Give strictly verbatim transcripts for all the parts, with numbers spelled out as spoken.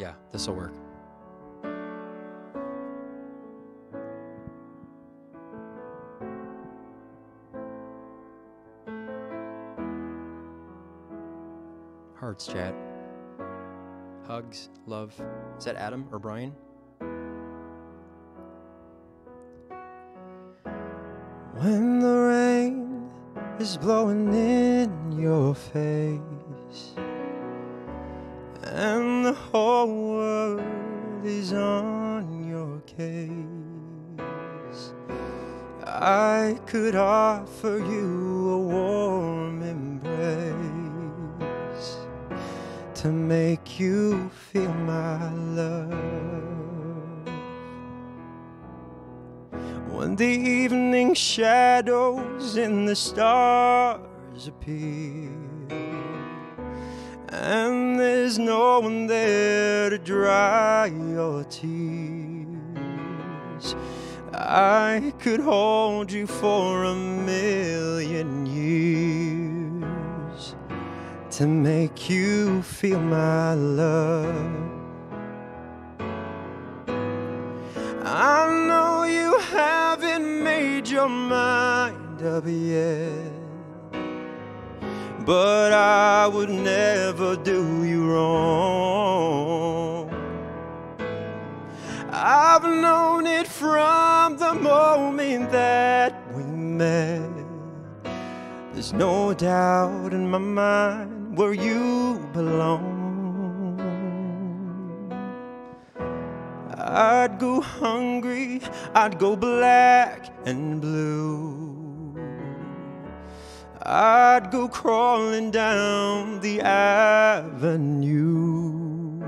Yeah, this'll work. Hearts, chat. Hugs, love. Is that Adam or Brian? When the rain is blowing in your face and the whole world is on your case, I could offer you a warm embrace to make you feel my love. When the evening shadows and the stars appear and there's no one there to dry your tears, I could hold you for a million years to make you feel my love. I know you haven't made your mind up yet, but I would never do you wrong. I've known it from the moment that we met. There's no doubt in my mind where you belong. I'd go hungry, I'd go black and blue, I'd go crawling down the avenue.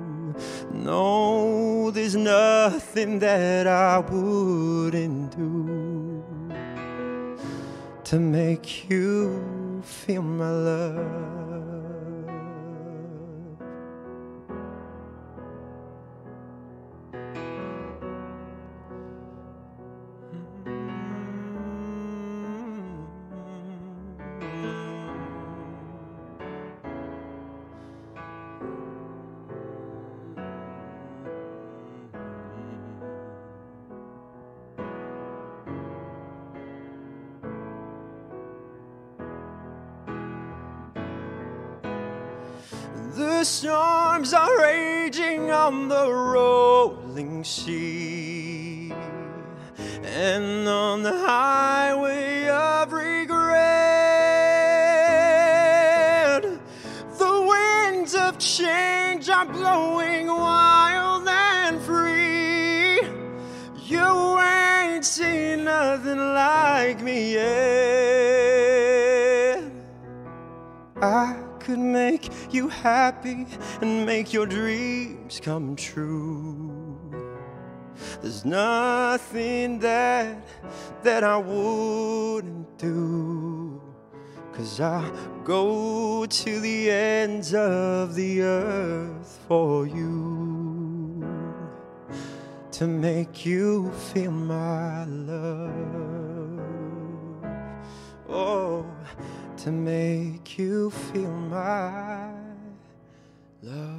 No, there's nothing that I wouldn't do to make you feel my love. The storms are raging on the rolling sea, and on the highway of regret, the winds of change are blowing wild and free. You ain't seen nothing like me yet. I could make you happy and make your dreams come true. There's nothing that that I wouldn't do, 'cause I'll go to the ends of the earth for you to make you feel my love. Oh, to make you feel my love.